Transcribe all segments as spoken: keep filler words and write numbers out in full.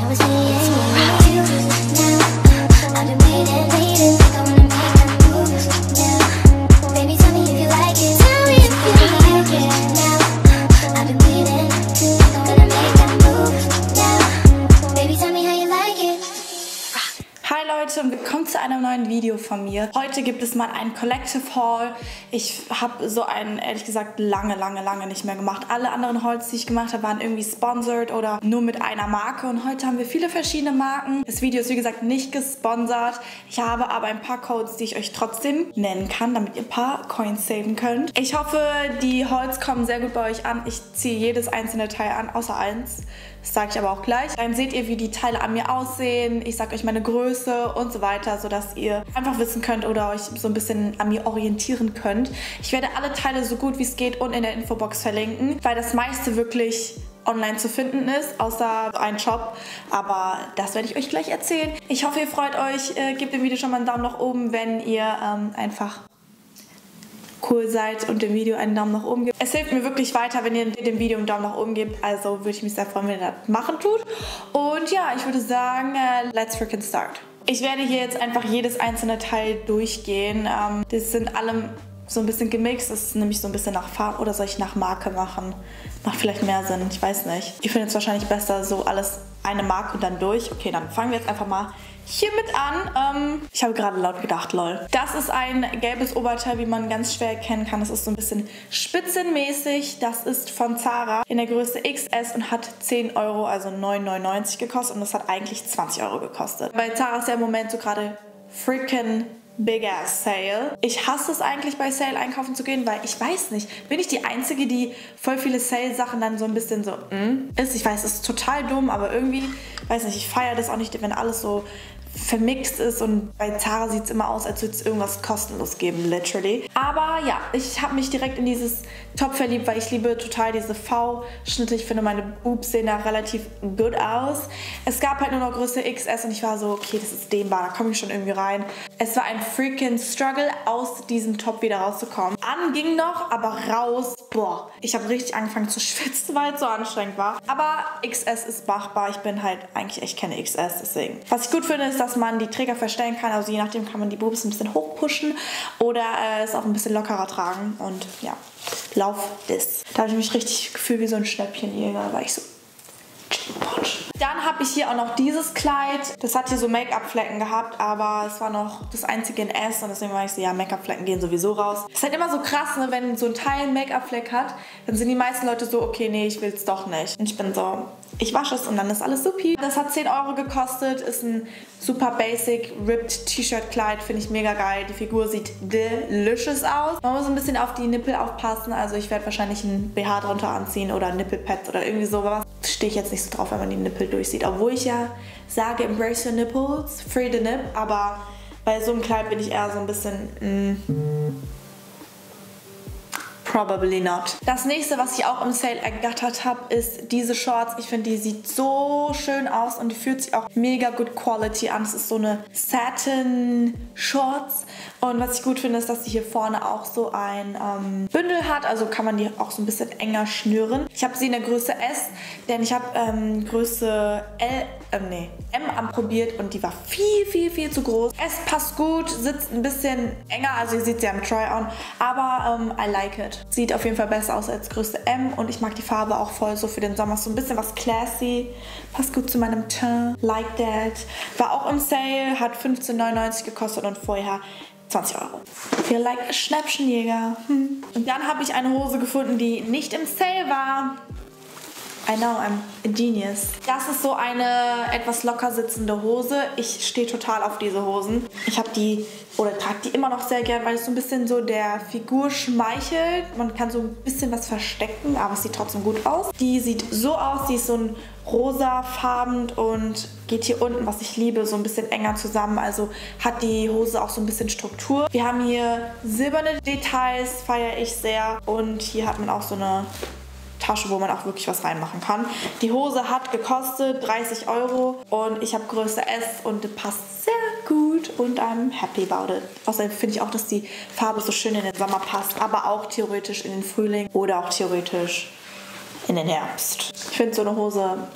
Und willkommen zu einem neuen Video von mir. Heute gibt es mal ein Collective Haul. Ich habe so einen, ehrlich gesagt, lange, lange, lange nicht mehr gemacht. Alle anderen Hauls, die ich gemacht habe, waren irgendwie sponsored oder nur mit einer Marke. Und heute haben wir viele verschiedene Marken. Das Video ist, wie gesagt, nicht gesponsert. Ich habe aber ein paar Codes, die ich euch trotzdem nennen kann, damit ihr ein paar Coins saven könnt. Ich hoffe, die Hauls kommen sehr gut bei euch an. Ich ziehe jedes einzelne Teil an, außer eins. Das sage ich aber auch gleich. Dann seht ihr, wie die Teile an mir aussehen. Ich sage euch meine Größe und so weiter, sodass ihr einfach wissen könnt oder euch so ein bisschen an mir orientieren könnt. Ich werde alle Teile so gut wie es geht und in der Infobox verlinken, weil das meiste wirklich online zu finden ist, außer ein Shop. Aber das werde ich euch gleich erzählen. Ich hoffe, ihr freut euch. Äh, gebt dem Video schon mal einen Daumen nach oben, wenn ihr ähm, einfach cool seid und dem Video einen Daumen nach oben gebt. Es hilft mir wirklich weiter, wenn ihr dem Video einen Daumen nach oben gebt. Also würde ich mich sehr freuen, wenn ihr das machen tut. Und ja, ich würde sagen, uh, let's freaking start. Ich werde hier jetzt einfach jedes einzelne Teil durchgehen. Ähm, das sind alle so ein bisschen gemixt. Das ist nämlich so ein bisschen nach Farbe. Oder soll ich nach Marke machen? Macht vielleicht mehr Sinn, ich weiß nicht. Ihr findet es wahrscheinlich besser, so alles eine Marke und dann durch. Okay, dann fangen wir jetzt einfach mal hiermit an. Ähm, ich habe gerade laut gedacht, lol. Das ist ein gelbes Oberteil, wie man ganz schwer erkennen kann. Das ist so ein bisschen spitzenmäßig. Das ist von Zara in der Größe X S und hat zehn Euro, also neun neunundneunzig gekostet. Und das hat eigentlich zwanzig Euro gekostet. Bei Zara ist ja im Moment so gerade freaking Big Ass Sale. Ich hasse es eigentlich, bei Sale einkaufen zu gehen, weil ich weiß nicht, bin ich die Einzige, die voll viele Sale-Sachen dann so ein bisschen so mm, ist. Ich weiß, es ist total dumm, aber irgendwie, weiß nicht, ich feiere das auch nicht, wenn alles so vermixt ist und bei Zara sieht es immer aus, als würde es irgendwas kostenlos geben, literally. Aber ja, ich habe mich direkt in dieses Top verliebt, weil ich liebe total diese V-Schnitte. Ich finde, meine Boobs sehen da relativ gut aus. Es gab halt nur noch Größe X S und ich war so, okay, das ist dehnbar, da komme ich schon irgendwie rein. Es war ein freaking Struggle, aus diesem Top wieder rauszukommen. An ging noch, aber raus, boah. Ich habe richtig angefangen zu schwitzen, weil es so anstrengend war. Aber X S ist machbar. Ich bin halt eigentlich echt keine X S, deswegen. Was ich gut finde, ist, dass man die Träger verstellen kann. Also je nachdem kann man die Boobs ein bisschen hochpushen oder äh, es auch ein bisschen lockerer tragen. Und ja, lauf das. Da habe ich mich richtig gefühlt wie so ein Schnäppchenjäger. Da war ich so. Dann habe ich hier auch noch dieses Kleid. Das hat hier so Make-up-Flecken gehabt, aber es war noch das einzige in S und deswegen war ich so, ja, Make-up-Flecken gehen sowieso raus. Es ist halt immer so krass, ne, wenn so ein Teil einen Make-up-Fleck hat, dann sind die meisten Leute so, okay, nee, ich will es doch nicht. Und ich bin so, ich wasche es und dann ist alles supi. Das hat zehn Euro gekostet, ist ein super basic ripped T-Shirt-Kleid, finde ich mega geil. Die Figur sieht delicious aus. Man muss ein bisschen auf die Nippel aufpassen, also ich werde wahrscheinlich ein B H drunter anziehen oder Nippelpads oder irgendwie sowas. Stehe ich jetzt nicht so drauf, wenn man die Nippel durchsieht. Obwohl ich ja sage, embrace your nipples, free the nip, aber bei so einem Kleid bin ich eher so ein bisschen mm, probably not. Das nächste, was ich auch im Sale ergattert habe, ist diese Shorts. Ich finde, die sieht so schön aus und die fühlt sich auch mega good quality an. Es ist so eine Satin Shorts und was ich gut finde, ist, dass sie hier vorne auch so ein ähm, Bündel hat. Also kann man die auch so ein bisschen enger schnüren. Ich habe sie in der Größe S, denn ich habe ähm, Größe L, äh, nee, M anprobiert und die war viel, viel, viel zu groß. S passt gut, sitzt ein bisschen enger, also ihr seht sie am Try-On, aber ähm, I like it. Sieht auf jeden Fall besser aus als Größe M und ich mag die Farbe auch voll so für den Sommer. So ein bisschen was classy, passt gut zu meinem Teint, like that. War auch im Sale, hat fünfzehn neunundneunzig gekostet und vorher zwanzig Euro. Feel like a Schnäppchenjäger. Hm. Und dann habe ich eine Hose gefunden, die nicht im Sale war. I know, I'm a genius. Das ist so eine etwas locker sitzende Hose. Ich stehe total auf diese Hosen. Ich habe die, oder trage die immer noch sehr gern, weil es so ein bisschen so der Figur schmeichelt. Man kann so ein bisschen was verstecken, aber es sieht trotzdem gut aus. Die sieht so aus, die ist so ein rosafarben und geht hier unten, was ich liebe, so ein bisschen enger zusammen. Also hat die Hose auch so ein bisschen Struktur. Wir haben hier silberne Details, feiere ich sehr. Und hier hat man auch so eine Tasche, wo man auch wirklich was reinmachen kann. Die Hose hat gekostet dreißig Euro und ich habe Größe S und die passt sehr gut und I'm happy about it. Außerdem finde ich auch, dass die Farbe so schön in den Sommer passt, aber auch theoretisch in den Frühling oder auch theoretisch in den Herbst. Ich finde, so eine Hose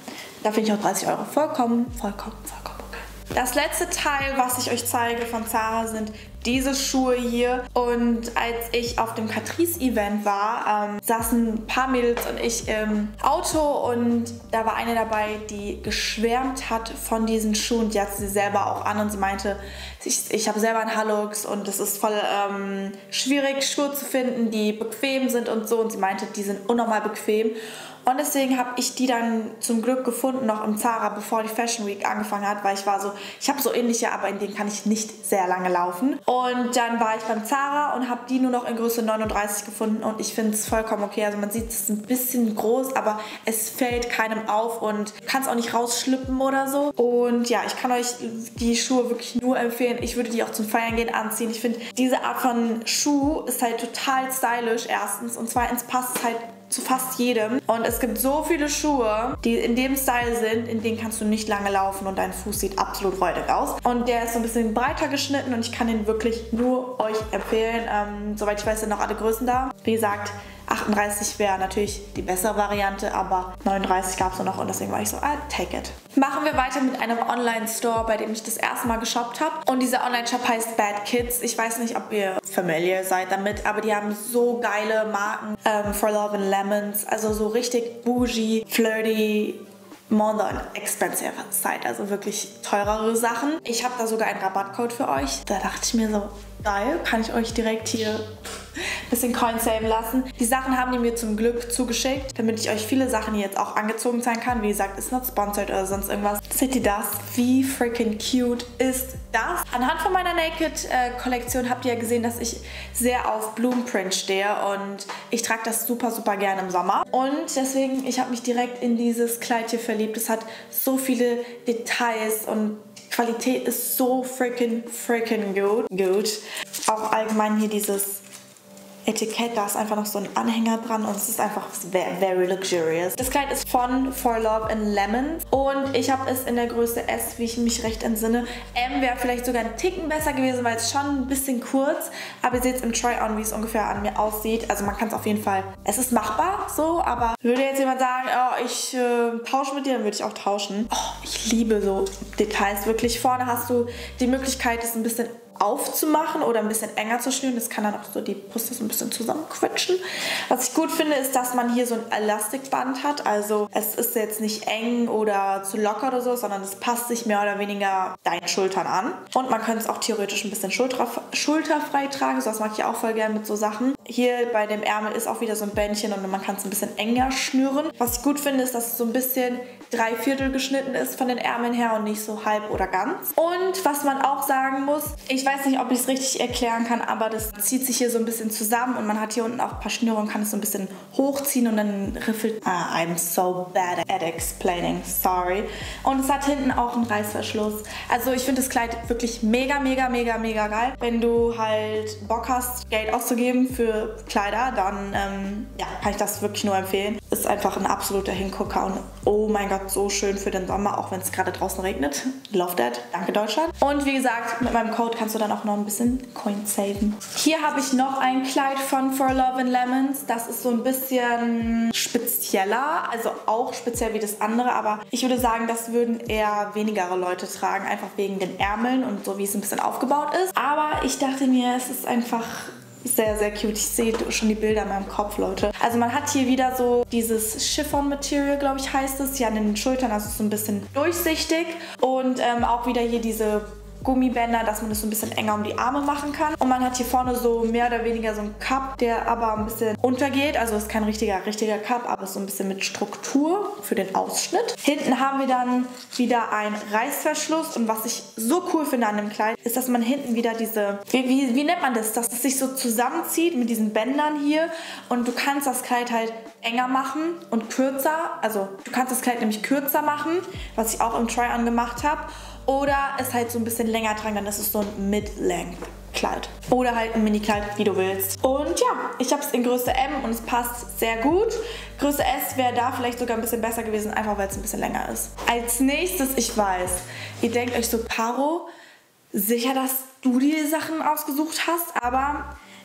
Da finde ich auch dreißig Euro vollkommen, vollkommen, vollkommen okay. Das letzte Teil, was ich euch zeige von Zara, sind diese Schuhe hier. Und als ich auf dem Catrice-Event war, ähm, saßen ein paar Mädels und ich im Auto und da war eine dabei, die geschwärmt hat von diesen Schuhen. Die hat sie selber auch an und sie meinte, ich, ich habe selber einen Hallux und es ist voll ähm, schwierig, Schuhe zu finden, die bequem sind und so. Und sie meinte, die sind unnormal bequem. Und deswegen habe ich die dann zum Glück gefunden, noch im Zara, bevor die Fashion Week angefangen hat, weil ich war so, ich habe so ähnliche, aber in denen kann ich nicht sehr lange laufen. Und dann war ich beim Zara und habe die nur noch in Größe neununddreißig gefunden und ich finde es vollkommen okay. Also man sieht, es ist ein bisschen groß, aber es fällt keinem auf und kann es auch nicht rausschlippen oder so. Und ja, ich kann euch die Schuhe wirklich nur empfehlen. Ich würde die auch zum Feiern gehen anziehen. Ich finde, diese Art von Schuh ist halt total stylisch erstens und zweitens passt es halt zu fast jedem. Und es gibt so viele Schuhe, die in dem Style sind, in denen kannst du nicht lange laufen und dein Fuß sieht absolut räudig aus. Und der ist so ein bisschen breiter geschnitten und ich kann den wirklich nur euch empfehlen. Ähm, soweit ich weiß, sind noch alle Größen da. Wie gesagt, achtunddreißig wäre natürlich die bessere Variante, aber neununddreißig gab es noch und deswegen war ich so, ah, take it. Machen wir weiter mit einem Online-Store, bei dem ich das erste Mal geshoppt habe. Und dieser Online-Shop heißt Bad Kids. Ich weiß nicht, ob ihr familiar seid damit, aber die haben so geile Marken. Ähm, For Love and Lemons, also so richtig bougie, flirty, more than expensive Side, also wirklich teurere Sachen. Ich habe da sogar einen Rabattcode für euch. Da dachte ich mir so, geil, kann ich euch direkt hier ein bisschen Coins saven lassen. Die Sachen haben die mir zum Glück zugeschickt, damit ich euch viele Sachen hier jetzt auch angezogen zeigen kann. Wie gesagt, ist not sponsored oder sonst irgendwas. Seht ihr das? Wie freaking cute ist das? Anhand von meiner Naked-Kollektion habt ihr ja gesehen, dass ich sehr auf Blumenprint stehe und ich trage das super, super gerne im Sommer. Und deswegen, ich habe mich direkt in dieses Kleid hier verliebt. Es hat so viele Details und die Qualität ist so freaking, freaking gut. gut. Auch allgemein hier dieses Etikett, da ist einfach noch so ein Anhänger dran und es ist einfach very, very luxurious. Das Kleid ist von For Love and Lemons und ich habe es in der Größe S, wie ich mich recht entsinne. M wäre vielleicht sogar ein Ticken besser gewesen, weil es schon ein bisschen kurz, aber ihr seht es im Try-On, wie es ungefähr an mir aussieht. Also man kann es auf jeden Fall, es ist machbar so, aber würde jetzt jemand sagen, oh, ich äh, tausche mit dir, dann würde ich auch tauschen. Oh, ich liebe so Details, wirklich. Vorne hast du die Möglichkeit, es ein bisschen aufzumachen oder ein bisschen enger zu schnüren. Das kann dann auch so die Brüste so ein bisschen zusammenquetschen. Was ich gut finde, ist, dass man hier so ein Elastikband hat. Also es ist jetzt nicht eng oder zu locker oder so, sondern es passt sich mehr oder weniger deinen Schultern an. Und man könnte es auch theoretisch ein bisschen schulter, schulterfrei tragen. So, das mag ich auch voll gerne mit so Sachen. Hier bei dem Ärmel ist auch wieder so ein Bändchen und man kann es ein bisschen enger schnüren. Was ich gut finde, ist, dass es so ein bisschen drei Viertel geschnitten ist von den Ärmeln her und nicht so halb oder ganz. Und was man auch sagen muss, ich weiß nicht, ob ich es richtig erklären kann, aber das zieht sich hier so ein bisschen zusammen und man hat hier unten auch ein paar Schnüre und kann es so ein bisschen hochziehen und dann riffelt. Ah, I'm so bad at explaining, sorry. Und es hat hinten auch einen Reißverschluss. Also ich finde das Kleid wirklich mega, mega, mega, mega geil. Wenn du halt Bock hast, Geld auszugeben für Kleider, dann ähm, ja, kann ich das wirklich nur empfehlen. Ist einfach ein absoluter Hingucker und oh mein Gott, so schön für den Sommer, auch wenn es gerade draußen regnet. Love that. Danke Deutschland. Und wie gesagt, mit meinem Code kannst du dann auch noch ein bisschen Coins saven. Hier habe ich noch ein Kleid von For Love and Lemons. Das ist so ein bisschen spezieller, also auch speziell wie das andere, aber ich würde sagen, das würden eher wenigere Leute tragen, einfach wegen den Ärmeln und so wie es ein bisschen aufgebaut ist. Aber ich dachte mir, es ist einfach sehr, sehr cute. Ich sehe schon die Bilder in meinem Kopf, Leute. Also man hat hier wieder so dieses Chiffon-Material, glaube ich, heißt es. Hier an den Schultern, also so ein bisschen durchsichtig. Und ähm, auch wieder hier diese Gummibänder, dass man das so ein bisschen enger um die Arme machen kann. Und man hat hier vorne so mehr oder weniger so einen Cup, der aber ein bisschen untergeht. Also ist kein richtiger, richtiger Cup, aber ist so ein bisschen mit Struktur für den Ausschnitt. Hinten haben wir dann wieder einen Reißverschluss. Und was ich so cool finde an dem Kleid, ist, dass man hinten wieder diese, wie, wie, wie nennt man das? Dass es sich so zusammenzieht mit diesen Bändern hier. Und du kannst das Kleid halt enger machen und kürzer. Also du kannst das Kleid nämlich kürzer machen, was ich auch im Try-On gemacht habe. Oder es halt so ein bisschen länger tragen, dann ist es so ein Mid-Length-Kleid. Oder halt ein Mini-Kleid, wie du willst. Und ja, ich habe es in Größe M und es passt sehr gut. Größe S wäre da vielleicht sogar ein bisschen besser gewesen, einfach weil es ein bisschen länger ist. Als nächstes, ich weiß, ihr denkt euch so, Caro, sicher, dass du die Sachen ausgesucht hast, aber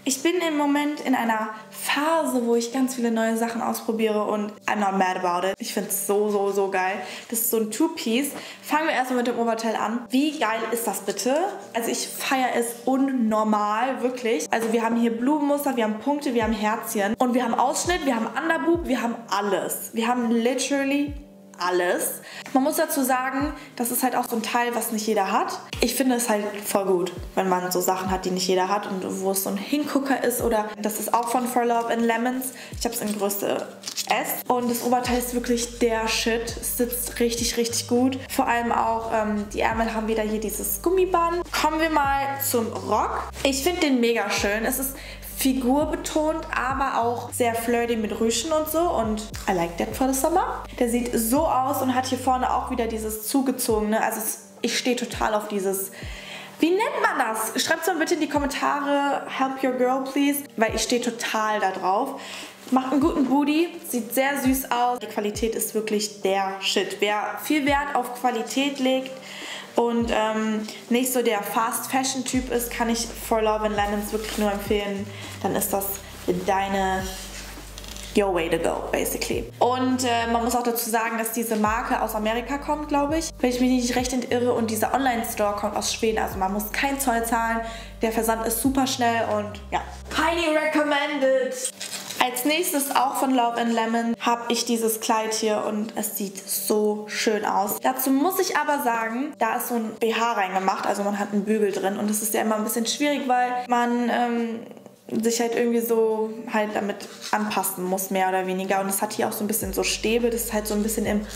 Ich bin im Moment in einer Phase, wo ich ganz viele neue Sachen ausprobiere und I'm not mad about it. Ich finde es so, so, so geil. Das ist so ein Two-Piece. Fangen wir erstmal mit dem Oberteil an. Wie geil ist das bitte? Also ich feiere es unnormal, wirklich. Also wir haben hier Blumenmuster, wir haben Punkte, wir haben Herzchen und wir haben Ausschnitt, wir haben Underboob, wir haben alles. Wir haben literally alles. Man muss dazu sagen, das ist halt auch so ein Teil, was nicht jeder hat. Ich finde es halt voll gut, wenn man so Sachen hat, die nicht jeder hat und wo es so ein Hingucker ist oder das ist auch von For Love and Lemons. Ich habe es in Größe S und das Oberteil ist wirklich der Shit. Es sitzt richtig, richtig gut. Vor allem auch ähm, die Ärmel haben wieder hier dieses Gummiband. Kommen wir mal zum Rock. Ich finde den mega schön. Es ist figurbetont, aber auch sehr flirty mit Rüschen und so und I like that for the summer. Der sieht so aus und hat hier vorne auch wieder dieses zugezogene, also es, ich stehe total auf dieses, wie nennt man das? Schreibt es mal bitte in die Kommentare, help your girl please, weil ich stehe total da drauf. Macht einen guten Booty, sieht sehr süß aus. Die Qualität ist wirklich der Shit. Wer viel Wert auf Qualität legt und ähm, nicht so der Fast-Fashion-Typ ist, kann ich For Love and Lemons wirklich nur empfehlen. Dann ist das deine your way to go, basically. Und äh, man muss auch dazu sagen, dass diese Marke aus Amerika kommt, glaube ich. Wenn ich mich nicht recht entirre. Und dieser Online-Store kommt aus Schweden. Also man muss keinen Zoll zahlen. Der Versand ist super schnell und ja. Highly recommended! Als nächstes auch von Love and Lemon habe ich dieses Kleid hier und es sieht so schön aus. Dazu muss ich aber sagen, da ist so ein B H reingemacht, also man hat einen Bügel drin und das ist ja immer ein bisschen schwierig, weil man ähm, sich halt irgendwie so halt damit anpassen muss, mehr oder weniger. Und es hat hier auch so ein bisschen so Stäbe, das ist halt so ein bisschen im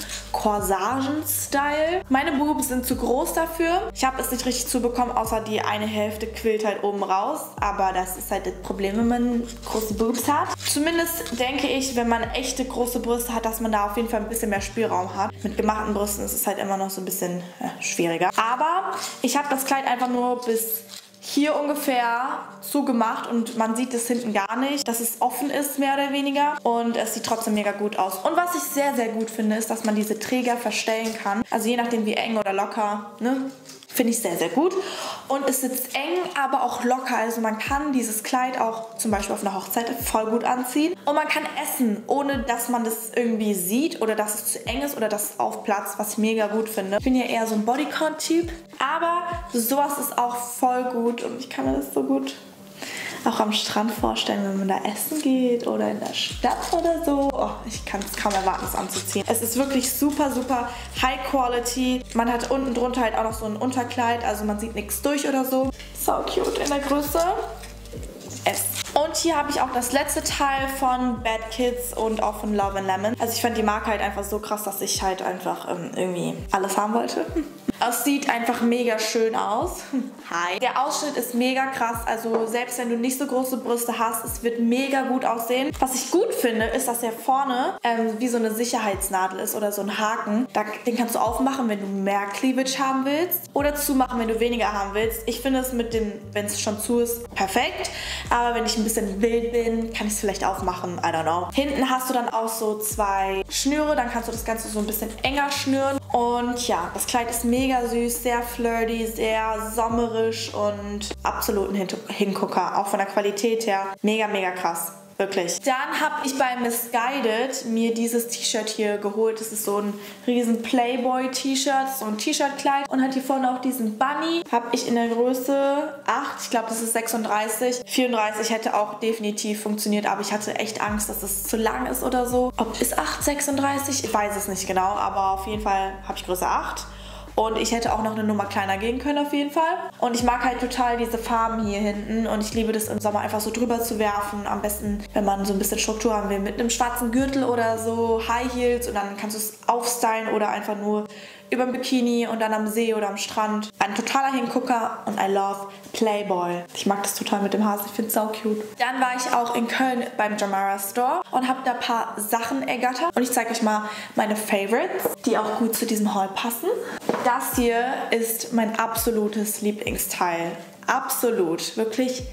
Corsagen-Style. Meine Boobs sind zu groß dafür. Ich habe es nicht richtig zubekommen, außer die eine Hälfte quillt halt oben raus. Aber das ist halt das Problem, wenn man große Boobs hat. Zumindest denke ich, wenn man echte große Brüste hat, dass man da auf jeden Fall ein bisschen mehr Spielraum hat. Mit gemachten Brüsten ist es halt immer noch so ein bisschen äh, schwieriger. Aber ich habe das Kleid einfach nur bis hier ungefähr zugemacht und man sieht es hinten gar nicht, dass es offen ist, mehr oder weniger. Und es sieht trotzdem mega gut aus. Und was ich sehr, sehr gut finde, ist, dass man diese Träger verstellen kann. Also je nachdem, wie eng oder locker, ne? Finde ich sehr, sehr gut. Und es sitzt eng, aber auch locker. Also man kann dieses Kleid auch zum Beispiel auf einer Hochzeit voll gut anziehen. Und man kann essen, ohne dass man das irgendwie sieht oder dass es zu eng ist oder dass es aufplatzt, was ich mega gut finde. Ich bin ja eher so ein Bodycon-Typ. Aber sowas ist auch voll gut und ich kann mir das so gut auch am Strand vorstellen, wenn man da essen geht oder in der Stadt oder so. Oh, ich kann es kaum erwarten, es anzuziehen. Es ist wirklich super, super High Quality. Man hat unten drunter halt auch noch so ein Unterkleid, also man sieht nichts durch oder so. So cute in der Größe S. Und hier habe ich auch das letzte Teil von Bad Kids und auch von Love and Lemon. Also ich fand die Marke halt einfach so krass, dass ich halt einfach ähm, irgendwie alles haben wollte. Es sieht einfach mega schön aus. Hi. Der Ausschnitt ist mega krass. Also selbst wenn du nicht so große Brüste hast, es wird mega gut aussehen. Was ich gut finde, ist, dass er vorne ähm, wie so eine Sicherheitsnadel ist oder so ein Haken. Da, den kannst du aufmachen, wenn du mehr Cleavage haben willst. Oder zumachen, wenn du weniger haben willst. Ich finde es mit dem, wenn es schon zu ist, perfekt. Aber wenn ich ein bisschen wild bin, kann ich es vielleicht aufmachen. I don't know. Hinten hast du dann auch so zwei Schnüre. Dann kannst du das Ganze so ein bisschen enger schnüren. Und ja, das Kleid ist mega süß, sehr flirty, sehr sommerisch und absolut ein Hingucker. Auch von der Qualität her mega, mega krass. Wirklich. Dann habe ich bei Missguided mir dieses T-Shirt hier geholt. Das ist so ein riesen Playboy-T-Shirt, so ein T-Shirt-Kleid und hat hier vorne auch diesen Bunny. Habe ich in der Größe acht, ich glaube das ist sechsunddreißig. vierunddreißig hätte auch definitiv funktioniert, aber ich hatte echt Angst, dass es zu lang ist oder so. Ob ist acht sechsunddreißig? Ich weiß es nicht genau, aber auf jeden Fall habe ich Größe acht. Und ich hätte auch noch eine Nummer kleiner gehen können auf jeden Fall. Und ich mag halt total diese Farben hier hinten. Und ich liebe das im Sommer einfach so drüber zu werfen. Am besten, wenn man so ein bisschen Struktur haben will, mit einem schwarzen Gürtel oder so, High Heels. Und dann kannst du es aufstylen oder einfach nur über ein Bikini und dann am See oder am Strand. Ein totaler Hingucker und I love Playboy. Ich mag das total mit dem Hase, ich finde es sau cute. Dann war ich auch in Köln beim Jamara Store und habe da ein paar Sachen ergattert. Und ich zeige euch mal meine Favorites, die auch gut zu diesem Haul passen. Das hier ist mein absolutes Lieblingsteil. Absolut, wirklich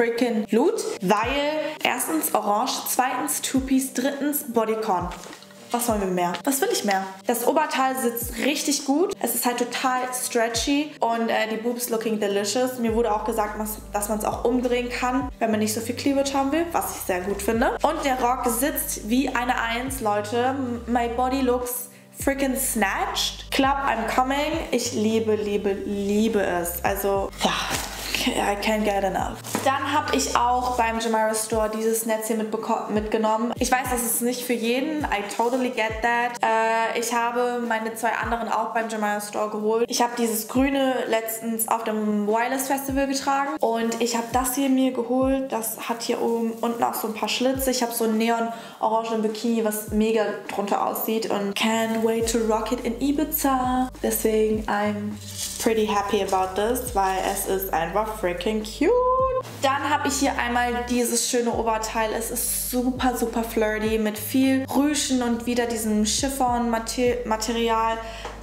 absolut, weil erstens orange, zweitens Two-Piece, drittens Bodycon. Was wollen wir mehr? Was will ich mehr? Das Oberteil sitzt richtig gut. Es ist halt total stretchy und äh, die Boobs looking delicious. Mir wurde auch gesagt, dass man es auch umdrehen kann, wenn man nicht so viel Cleavage haben will, was ich sehr gut finde. Und der Rock sitzt wie eine Eins, Leute. My body looks freaking snatched. Club, I'm coming. Ich liebe, liebe, liebe es. Also, ja. I can't get enough. Dann habe ich auch beim Jumeirah Store dieses Netz hier mitgenommen. Ich weiß, das ist nicht für jeden. I totally get that. Äh, ich habe meine zwei anderen auch beim Jumeirah Store geholt. Ich habe dieses grüne letztens auf dem Wireless Festival getragen. Und ich habe das hier mir geholt. Das hat hier oben unten auch so ein paar Schlitze. Ich habe so ein neon-orangenen Bikini, was mega drunter aussieht. Und can't wait to rock it in Ibiza. Deswegen I'm pretty happy about this, weil es ist einfach freaking cute. Dann habe ich hier einmal dieses schöne Oberteil. Es ist super, super flirty mit viel Rüschen und wieder diesem Chiffon-Material.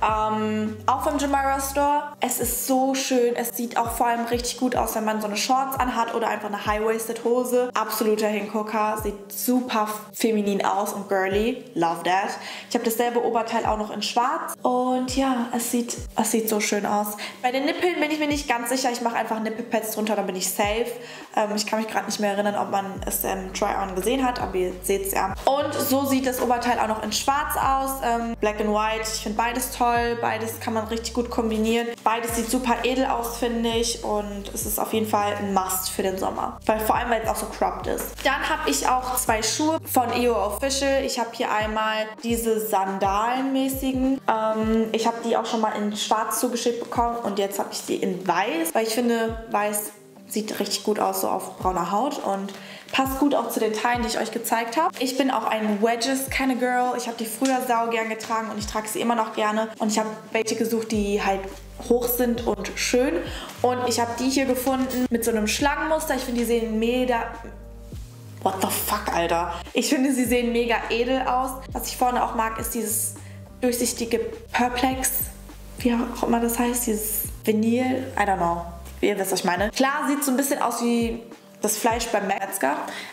Ähm, auch vom Jumeirah Store. Es ist so schön. Es sieht auch vor allem richtig gut aus, wenn man so eine Shorts anhat oder einfach eine High-Waisted Hose. Absoluter Hingucker. Sieht super feminin aus und girly. Love that. Ich habe dasselbe Oberteil auch noch in schwarz. Und ja, es sieht, es sieht so schön aus. Bei den Nippeln bin ich mir nicht ganz sicher. Ich mache einfach Nippelpads drunter, dann bin ich safe. Ähm, ich kann mich gerade nicht mehr erinnern, ob man es im Try-On gesehen hat, aber ihr seht es ja. Und so sieht das Oberteil auch noch in schwarz aus. Ähm, Black and White. Ich finde beides toll. Beides kann man richtig gut kombinieren. Beides sieht super edel aus, finde ich. Und es ist auf jeden Fall ein Must für den Sommer. Weil vor allem, weil es auch so cropped ist. Dann habe ich auch zwei Schuhe von E O Official. Ich habe hier einmal diese Sandalenmäßigen. Ähm, ich habe die auch schon mal in schwarz zugeschickt bekommen. Und jetzt habe ich sie in weiß. Weil ich finde, weiß sieht richtig gut aus, so auf brauner Haut. Und passt gut auch zu den Teilen, die ich euch gezeigt habe. Ich bin auch ein Wedges kind of Girl. Ich habe die früher sau gern getragen und ich trage sie immer noch gerne. Und ich habe welche gesucht, die halt hoch sind und schön. Und ich habe die hier gefunden mit so einem Schlangenmuster. Ich finde, die sehen mega... What the fuck, Alter? Ich finde, sie sehen mega edel aus. Was ich vorne auch mag, ist dieses durchsichtige Perplex. Wie auch immer das heißt. Dieses Vinyl. I don't know. Ihr wisst, was ich meine. Klar, sieht so ein bisschen aus wie das Fleisch beim Metzger.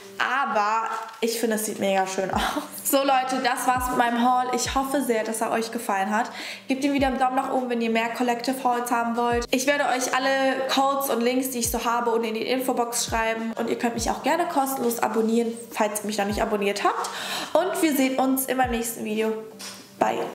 Aber ich finde, es sieht mega schön aus. So Leute, das war's mit meinem Haul. Ich hoffe sehr, dass er euch gefallen hat. Gebt ihm wieder einen Daumen nach oben, wenn ihr mehr Collective Hauls haben wollt. Ich werde euch alle Codes und Links, die ich so habe, unten in die Infobox schreiben. Und ihr könnt mich auch gerne kostenlos abonnieren, falls ihr mich noch nicht abonniert habt. Und wir sehen uns in meinem nächsten Video. Bye.